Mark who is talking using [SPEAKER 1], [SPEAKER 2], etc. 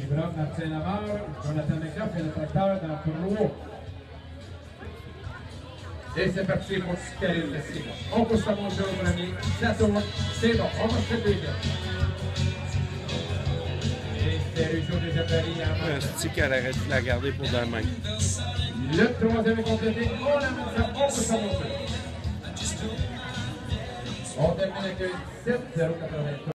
[SPEAKER 1] Brown, Martin Lamar, Jonathan McGrath et le tracteur dans le tournoi. Et c'est parti pour Karine Simon. On pousse à mon jeu au premier. Ça tourne. C'est bon. On va se faire deuxième. Et c'est réussi au deuxième pari.
[SPEAKER 2] Un stick qu'elle aurait dû la garder pour demain.
[SPEAKER 1] Le troisième est complété. On amène ça. On pousse à mon jeu. On termine avec 7-0-83.